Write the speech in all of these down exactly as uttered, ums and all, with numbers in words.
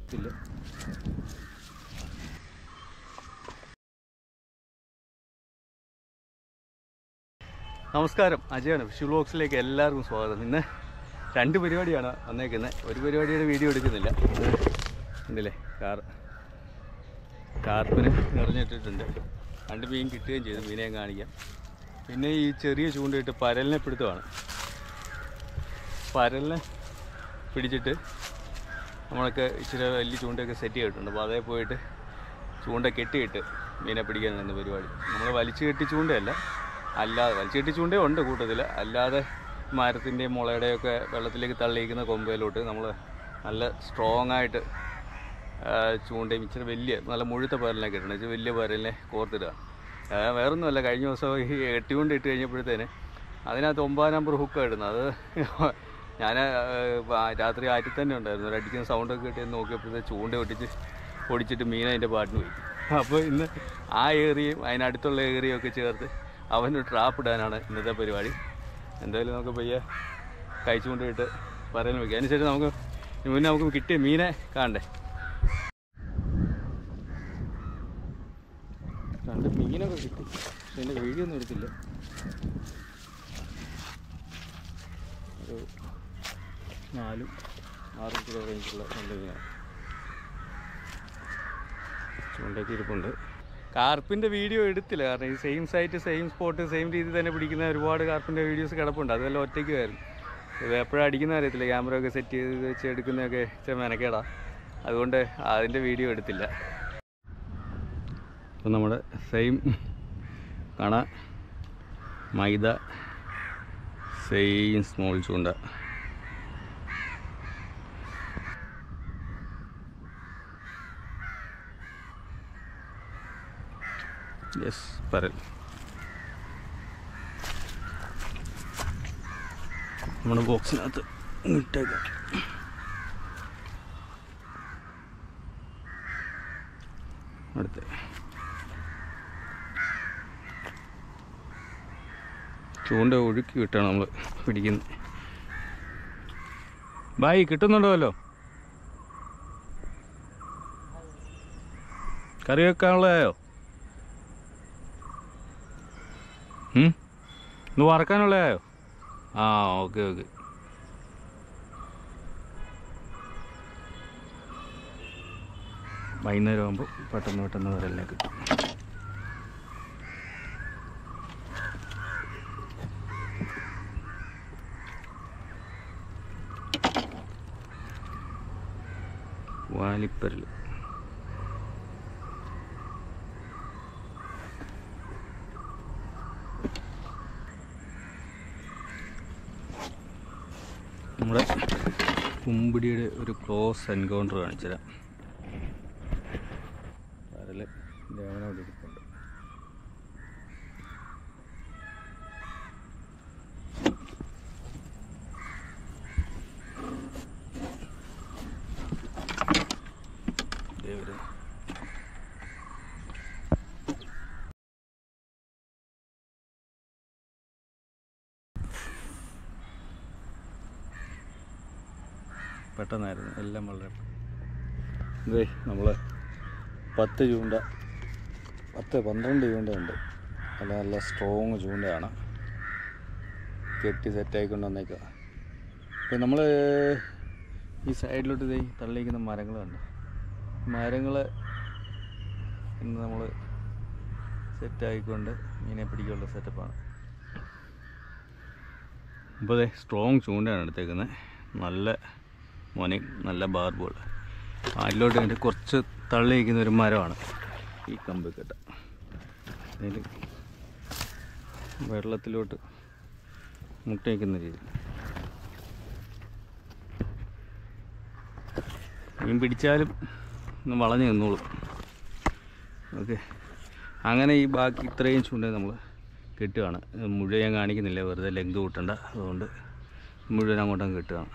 ഇല്ല. നമസ്കാരം, അജയാണ്. വിഷു വ്ലോഗ്സിലേക്ക് എല്ലാവർക്കും സ്വാഗതം. ഇന്ന് രണ്ട് പരിപാടിയാണ് വന്നേക്കുന്നത്. ഒരു പരിപാടിയുടെ വീഡിയോ എടുക്കുന്നില്ല. ഉണ്ടല്ലേ, കാർ കാർപ്പിന് നിറഞ്ഞിട്ടിട്ടുണ്ട്. രണ്ട് മീൻ കിട്ടുകയും ചെയ്തു. മീനെ കാണിക്കാം. പിന്നെ ഈ ചെറിയ ചൂണ്ടയിട്ട് പരലിനെ പിടുത്തമാണ്. പരലിനെ പിടിച്ചിട്ട് നമ്മളൊക്കെ ഇച്ചിരി വലിയ ചൂണ്ടയൊക്കെ സെറ്റ് ചെയ്തിട്ടുണ്ട്. അപ്പോൾ അതേ പോയിട്ട് ചൂണ്ട കെട്ടിയിട്ട് മീനെ പിടിക്കാൻ തന്നെ പരിപാടി. നമ്മൾ വലിച്ചു കെട്ടി ചൂണ്ടയല്ല, അല്ലാതെ വലിച്ചു കെട്ടി ചൂണ്ടയും ഉണ്ട് കൂട്ടത്തിൽ. അല്ലാതെ മരത്തിൻ്റെയും മുളയുടെയൊക്കെ വെള്ളത്തിലേക്ക് തള്ളിയിരിക്കുന്ന കൊമ്പയിലോട്ട് നമ്മൾ നല്ല സ്ട്രോങ് ആയിട്ട് ചൂണ്ടയും ഇച്ചിരി വലിയ നല്ല മുഴുത്ത പരലിനെ കിട്ടണം. ഇച്ചിരി വലിയ പരലിനെ കോർത്തിടുക. വേറൊന്നുമല്ല, കഴിഞ്ഞ ദിവസം ഈ എട്ടി കൊണ്ട് ഇട്ട് കഴിഞ്ഞപ്പോഴത്തേന് അതിനകത്ത് ഒമ്പതാം നമ്പർ ഹുക്കാണ് ഇടുന്നത്. അത് ഞാൻ രാത്രി ആറ്റിൽ തന്നെ ഉണ്ടായിരുന്നു. ഒരു അടിക്കുന്ന സൗണ്ടൊക്കെ കിട്ടിയെന്ന് നോക്കിയപ്പോഴത്തേക്ക് ചൂണ്ട ഒട്ടിച്ച് പൊടിച്ചിട്ട് മീൻ അതിൻ്റെ പാട്ടിന് പോയി. അപ്പോൾ ഇന്ന് ആ ഏറിയയും അതിനടുത്തുള്ള ഏറിയും ഒക്കെ ചേർത്ത് അവന് ട്രാപ്പ് ഇടാനാണ് ഇന്നത്തെ പരിപാടി. എന്തായാലും നമുക്ക് പയ്യെ കഴിച്ചുകൊണ്ടിട്ട് പറയാൻ വയ്ക്കുക. അതിനുശേഷം നമുക്ക് മുന്നേ നമുക്ക് കിട്ടിയ മീനെ കാണണ്ടേ. രണ്ട് മീനൊക്കെ കിട്ടി, പക്ഷെ എൻ്റെ വീഡിയോ ഒന്നും എടുത്തില്ല. ഒരു നാലും ആറും കിലോ റേഞ്ചുള്ള നല്ല മീനാണ്. ചൂണ്ടയ്ക്ക് ഇരിപ്പുണ്ട്. കാർപ്പിൻ്റെ വീഡിയോ എടുത്തില്ല, കാരണം ഈ same site same spot same രീതിയിൽ തന്നെ പിടിക്കുന്ന ഒരുപാട് കാർപ്പിൻ്റെ വീഡിയോസ് കിടപ്പുണ്ട്. അതെല്ലാം ഒറ്റയ്ക്കുമായിരുന്നു. ഇത് എപ്പോഴും അടിക്കുന്ന അറിയത്തില്ല. ക്യാമറ ഒക്കെ സെറ്റ് ചെയ്ത് വെച്ച് എടുക്കുന്നതൊക്കെ ഇച്ചിരി മെനക്കേടാ. അതുകൊണ്ട് അതിൻ്റെ വീഡിയോ എടുത്തില്ല. അപ്പം നമ്മുടെ സെയിം കണ മൈദ സെയിം സ്മോൾ ചൂണ്ട. യെസ്, പരൽ. നമ്മുടെ ബോക്സിനകത്ത് ഇട്ടേക്കാം. അടുത്ത ചൂണ്ട ഒഴുക്കി വിട്ടാണ് നമ്മൾ പിടിക്കുന്നത്. ബായ് കിട്ടുന്നുണ്ടല്ലോ. കറി വെക്കാനുള്ളതായോ? ഇത് വറക്കാനുള്ളതായോ? ആ, ഓക്കെ ഓക്കെ. വൈകുന്നേരം ആകുമ്പോൾ പെട്ടെന്ന് പെട്ടെന്ന് വരലിനെ കിട്ടും. വാലിപ്പരൽ. നമ്മുടെ കുമ്പിടിയുടെ ഒരു ക്ലോസ് എൻകൗണ്ടർ കാണിച്ചു തരാം. പരൽ ദേവനോട് ഇരിപ്പുണ്ട്. ദേവര് പെട്ടെന്നായിരുന്നു എല്ലാം. വളരെ ഇതേ നമ്മൾ പത്ത് ചൂണ്ട പത്ത് പന്ത്രണ്ട് ചൂണ്ടയുണ്ട്. നല്ല നല്ല സ്ട്രോങ് ചൂണ്ടയാണ്. കെട്ടി സെറ്റായിക്കൊണ്ട് വന്നേക്കുക. ഇപ്പം നമ്മൾ ഈ സൈഡിലോട്ട് ഇതേ തള്ളിയിരിക്കുന്ന മരങ്ങളുണ്ട്. മരങ്ങൾ ഇന്ന് നമ്മൾ സെറ്റായിക്കൊണ്ട് മീനെ പിടിക്കാനുള്ള സെറ്റപ്പാണ്. അപ്പോൾ അതെ സ്ട്രോങ് ചൂണ്ടയാണ് എടുത്തേക്കുന്നത്. നല്ല മോനെ നല്ല ബാർബോൾ. അതിലോട്ട് വേണ്ടി കുറച്ച് തള്ളിയിരിക്കുന്ന ഒരു മരമാണ് ഈ കമ്പ് കെട്ട. അതിൽ വെള്ളത്തിലോട്ട് മുട്ടയിക്കുന്ന രീതി. മീൻ പിടിച്ചാലും ഒന്ന് വളഞ്ഞു നിന്നോളും. ഓക്കെ, അങ്ങനെ ഈ ബാക്കി ഇത്രയും ചൂണ്ട നമ്മൾ കെട്ടുകയാണ്. മുഴുവൻ ഞാൻ കാണിക്കുന്നില്ല, വെറുതെ ലെങ്ത് കൂട്ടണ്ട. അതുകൊണ്ട് മുഴുവൻ അങ്ങോട്ടങ്ങ് കെട്ടുകയാണ്.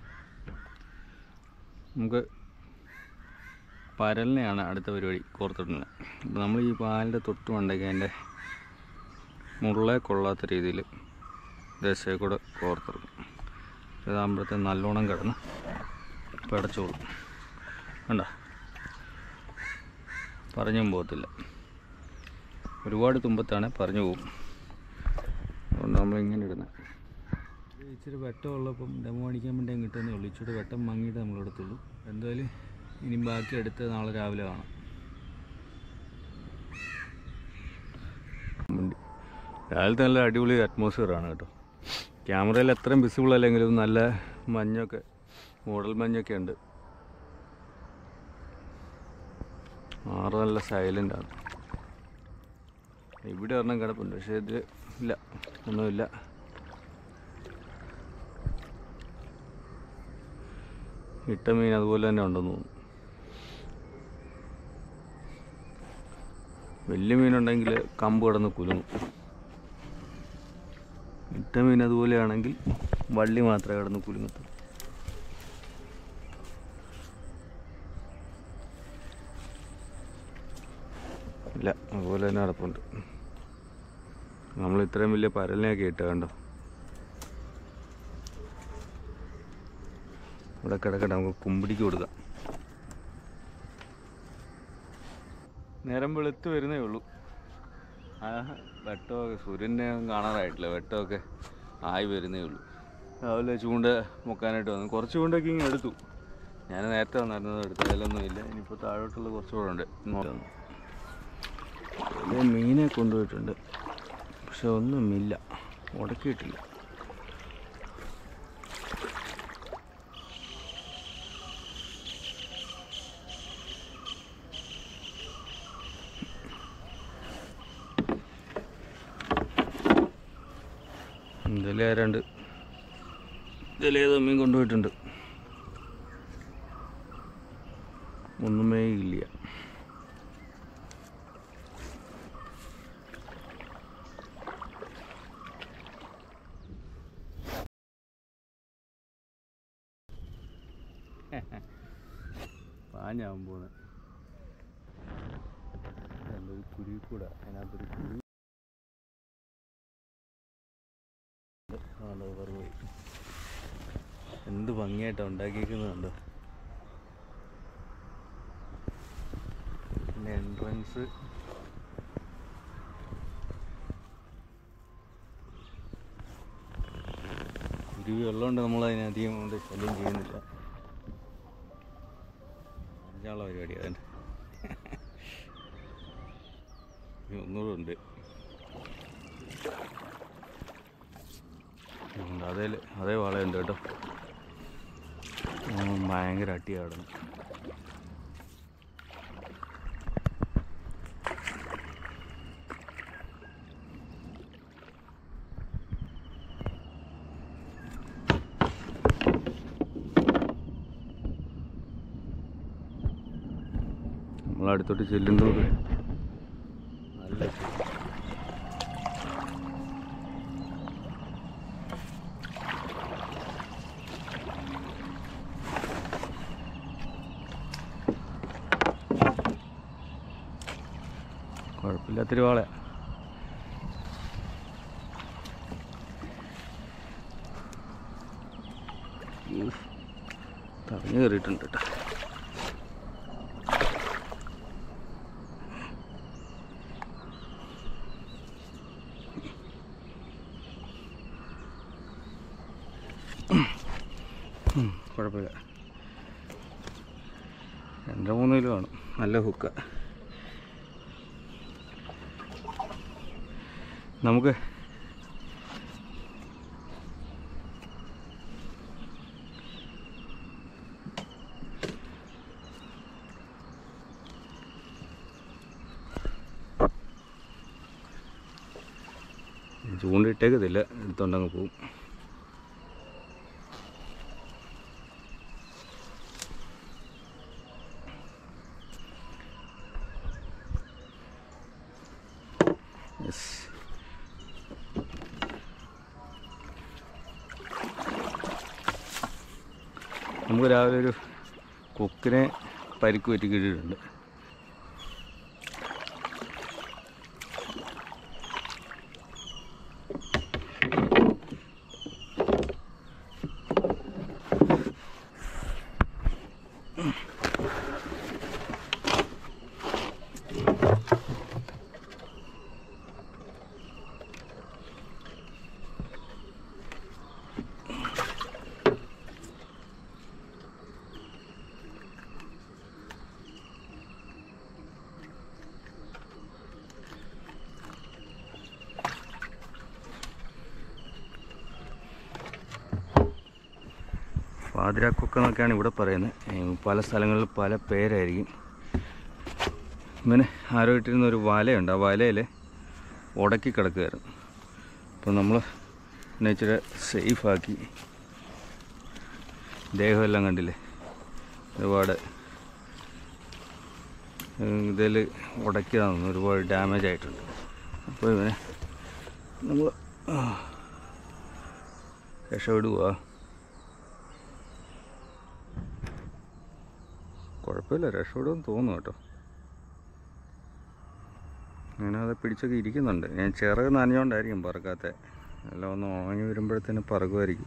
നമുക്ക് പരലിനെയാണ് അടുത്ത പരിപാടി കോർത്തിടുന്നത്. അപ്പോൾ നമ്മൾ ഈ പാലിൻ്റെ തൊട്ട് മണ്ടയ്ക്ക് അതിൻ്റെ മുള്ളേ കൊള്ളാത്ത രീതിയിൽ ദശയെ കൂടെ കോർത്തെടുക്കും. ഇതാകുമ്പോഴത്തെ നല്ലോണം കിടന്ന് പിടച്ചോളും. കണ്ടോ, പറഞ്ഞും പോകത്തില്ല. ഒരുപാട് തുമ്പത്താണ്, പറഞ്ഞു പോകും. അതുകൊണ്ട് നമ്മളിങ്ങനെ ഇടുന്നത്. ഇച്ചിരി വെട്ടമുള്ളപ്പം ഡെമോ അടിക്കാൻ വേണ്ടി അങ്ങ് കിട്ടുന്നേ ഉള്ളൂ. ഇച്ചിരി വെട്ടം മങ്ങിയിട്ട് നമ്മളെടുത്തുള്ളൂ. എന്തായാലും ഇനി ബാക്കി എടുത്ത് നാളെ രാവിലെ കാണാം. രാവിലത്തെ നല്ല അടിപൊളി അറ്റ്മോസ്ഫിയറാണ് കേട്ടോ. ക്യാമറയിൽ അത്രയും വിസിബിൾ അല്ലെങ്കിലും നല്ല മഞ്ഞൊക്കെ, മോഡൽ മഞ്ഞൊക്കെ ഉണ്ട്. ആറ് നല്ല സൈലൻ്റാണ്. ഇവിടെ ഒരെണ്ണം കിടപ്പുണ്ട്, പക്ഷേ ഇത് ഇല്ല, ഒന്നുമില്ല. ഇട്ട മീൻ അതുപോലെ തന്നെ ഉണ്ടെന്ന് തോന്നുന്നു. വലിയ മീനുണ്ടെങ്കിൽ കമ്പ് കിടന്ന് കുലുങ്ങും. ഇട്ട മീൻ അതുപോലെയാണെങ്കിൽ വള്ളി മാത്രമേ കിടന്ന് കുലുങ്ങത്തുള്ളൂ. ഇല്ല, അതുപോലെ തന്നെ കിടപ്പുണ്ട്. നമ്മൾ ഇത്രയും വലിയ പരലിനെയൊക്കെ ഇട്ട കണ്ടോ. ഇവിടെ കിടക്കട്ടെ, നമുക്ക് കുമ്പിടിക്ക് കൊടുക്കാം. നേരം വെളുത്ത് വരുന്നേ ഉള്ളൂ. ആ വെട്ടമൊക്കെ സൂര്യനെ കാണാറായിട്ടില്ല, വെട്ടമൊക്കെ ആയി വരുന്നേ ഉള്ളൂ. രാവിലെ ചൂണ്ട മുക്കാനായിട്ട് വന്നു. കുറച്ച് ചൂണ്ടൊക്കെ ഇങ്ങനെ എടുത്തു. ഞാൻ നേരത്തെ വന്നിരുന്നത് എടുത്തു, അതിലൊന്നുമില്ല. ഇനിയിപ്പോൾ താഴോട്ടുള്ള കുറച്ചുകൂടെ ഉണ്ട്. മീനെ കൊണ്ടുപോയിട്ടുണ്ട്, പക്ഷെ ഒന്നുമില്ല, ഉടക്കിയിട്ടില്ല. ഇതിലെ രണ്ട് ഇതിലേതോ മീൻ കൊണ്ടുപോയിട്ടുണ്ട്, ഒന്നുമേ ഇല്ല. പാഞ്ഞാവും പോണ് എന്തൊരു കുരുവി കൂടാ, അതിനകത്തൊരു കുരുവി. പോയി എന്ത് ഭംഗിയായിട്ടാണ് ഉണ്ടാക്കിയിരിക്കുന്നുണ്ടോ. പിന്നെ എൻട്രൻസ് കുരുവി ഉള്ളതുകൊണ്ട് നമ്മൾ അതിനധികം കൊണ്ട് ശല്യം ചെയ്യുന്നില്ല. അഞ്ചാളെ പരിപാടി അതന്നെ. ഒന്നുകൂടെ ഉണ്ട്. അതേ അതേ വളയുണ്ട് കേട്ടോ. ഭയങ്കര അട്ടിയാണ്. നമ്മളടുത്തോട്ട് ചെല്ലുന്നത് നല്ല കുഴപ്പമില്ലാത്തൊരു വാള. തറഞ്ഞു കയറിയിട്ടുണ്ട് കേട്ടോ. കുഴപ്പമില്ല, രണ്ടോ മൂന്ന് കിലോ കാണും. നല്ല ഹുക്ക. നമുക്ക് ചൂണ്ടിട്ടേക്കത്തില്ല, എടുത്തോണ്ടങ്ങ് പോവും. യെസ്, നമുക്ക് രാവിലെ ഒരു കൊക്കിനെ പരിക്ക് പറ്റി കിട്ടിയിട്ടുണ്ട്. പാതിരാക്കൊക്കെ എന്നൊക്കെയാണ് ഇവിടെ പറയുന്നത്. പല സ്ഥലങ്ങളിൽ പല പേരായിരിക്കും. ഇങ്ങനെ ആരോ ഇട്ടിരുന്ന ഒരു വലയുണ്ട്, ആ വലയിൽ ഉടക്കി കിടക്കുകയായിരുന്നു. അപ്പോൾ നമ്മൾ പിന്നെ ഇച്ചിരി സേഫാക്കി. ദേഹമെല്ലാം കണ്ടില്ലേ, ഒരുപാട് ഇതിൽ ഉടക്കിയതാണെന്ന്, ഒരുപാട് ഡാമേജ് ആയിട്ടുണ്ട്. അപ്പോൾ ഇവനെ നമ്മൾ രക്ഷപ്പെടുക. കുഴപ്പമില്ല, രക്ഷപ്പെടുമെന്ന് തോന്നുന്നു കേട്ടോ. അങ്ങനെ അത് പിടിച്ചൊക്കെ ഇരിക്കുന്നുണ്ട്. ഞാൻ ചിറക് നനഞ്ഞുകൊണ്ടായിരിക്കും പറക്കാത്ത, എല്ലാം ഒന്ന് ഉണങ്ങി വരുമ്പോഴത്തേനും പറക്കുമായിരിക്കും.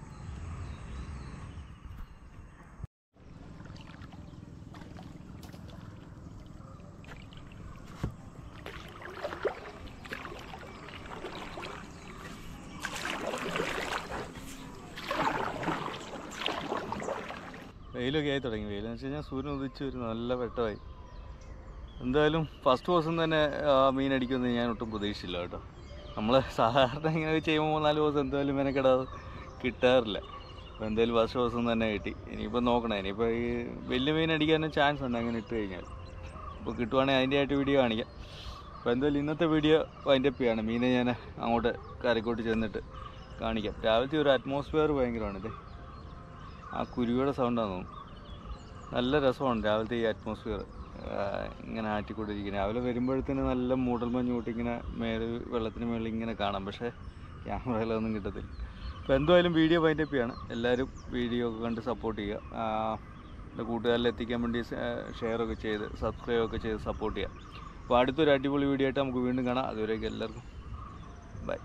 വെയിലൊക്കെ ആയി തുടങ്ങി. വെയിലെന്ന് വെച്ച് കഴിഞ്ഞാൽ സൂര്യൻ ഉദിച്ച് ഒരു നല്ല വെട്ടമായി. എന്തായാലും ഫസ്റ്റ് ദിവസം തന്നെ മീൻ അടിക്കുമെന്ന് ഞാൻ ഒട്ടും പ്രതീക്ഷിച്ചില്ല കേട്ടോ. നമ്മൾ സാധാരണ ഇങ്ങനെ ചെയ്യുമ്പോൾ മൂന്നാല് ദിവസം എന്തായാലും മെനക്കെടാതെ കിട്ടാറില്ല. അപ്പോൾ എന്തായാലും ഫസ്റ്റ് ദിവസം തന്നെ കിട്ടി. ഇനിയിപ്പോൾ നോക്കണം, ഇനിയിപ്പോൾ ഈ വലിയ മീൻ അടിക്കാനും ചാൻസ് ഉണ്ട് അങ്ങനെ ഇട്ട് കഴിഞ്ഞാൽ. അപ്പോൾ കിട്ടുവാണെങ്കിൽ അതിൻ്റെ ആയിട്ട് വീഡിയോ കാണിക്കാം. അപ്പോൾ എന്തായാലും ഇന്നത്തെ വീഡിയോ അതിൻ്റെ ഒപ്പിയാണ്. മീനെ ഞാൻ അങ്ങോട്ട് കരക്കോട്ട് ചെന്നിട്ട് കാണിക്കാം. രാവിലത്തെ ഒരു അറ്റ്മോസ്ഫിയർ ഭയങ്കരമാണിത്. ആ കുരുവിയുടെ സൗണ്ടാന്ന് തോന്നുന്നു. നല്ല രസമാണ് രാവിലത്തെ ഈ അറ്റ്മോസ്ഫിയർ, ഇങ്ങനെ ആറ്റിക്കൊണ്ടിരിക്കുന്നത്. രാവിലെ വരുമ്പോഴത്തേന് നല്ല മൂടൽമഞ്ഞ് കൂട്ടി ഇങ്ങനെ മേലെ വെള്ളത്തിന് മേളിൽ ഇങ്ങനെ കാണാം. പക്ഷേ ക്യാമറയിലൊന്നും കിട്ടത്തില്ല. അപ്പോൾ എന്തായാലും വീഡിയോ വൈൻഡപ്പിയാണ്. എല്ലാവരും വീഡിയോ ഒക്കെ കണ്ട് സപ്പോർട്ട് ചെയ്യുക. എൻ്റെ കൂട്ടുകാരിൽ എത്തിക്കാൻ വേണ്ടി ഷെയറൊക്കെ ചെയ്ത് സബ്സ്ക്രൈബൊക്കെ ചെയ്ത് സപ്പോർട്ട് ചെയ്യുക. അപ്പോൾ അടുത്തൊരു അടിപൊളി വീഡിയോ ആയിട്ട് നമുക്ക് വീണ്ടും കാണാം. അതുവരേക്കും എല്ലാവർക്കും ബൈ.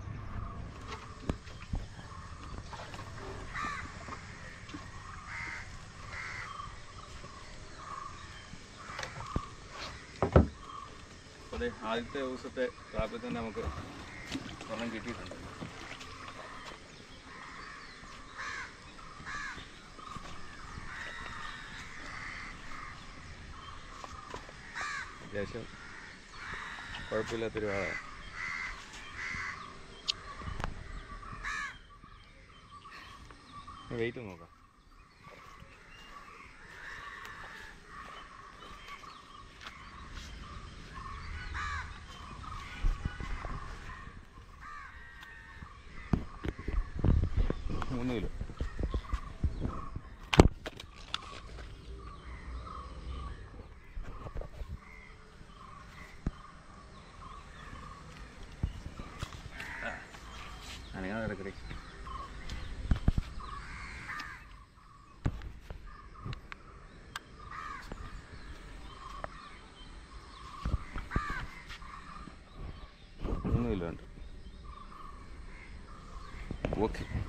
അതെ, ആദ്യത്തെ ദിവസത്തെ ട്രാപ്പിൽ തന്നെ നമുക്ക് സ്വർണ്ണം കിട്ടിയിട്ടുണ്ട്. അത്യാവശ്യം കുഴപ്പമില്ലാത്തൊരു ആളാണ്. വെയിറ്റ് നോക്കാം. മൂന്ന് കിലോ. അനങ്ങാ കിടക്കടി. മൂന്ന് കിലോ ഉണ്ട്. ഓക്കെ.